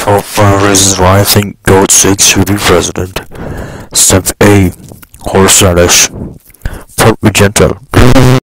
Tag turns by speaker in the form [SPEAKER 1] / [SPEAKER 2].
[SPEAKER 1] Top 5 reasons why I think goat steak should be president. Step A. Horseradish. Port Gentle.